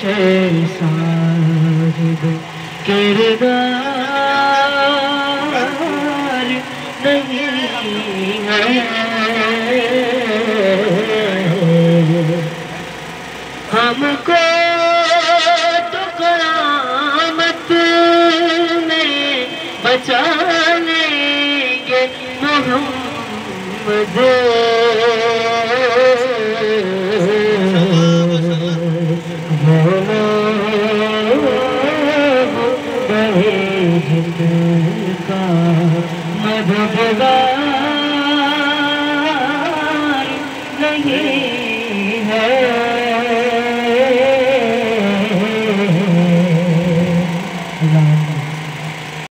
بشر صاحب کردار نہیں ہے، ہم کو تو قیامت میں بچا لیں گے محمد، کا مددگار نہیں ہے۔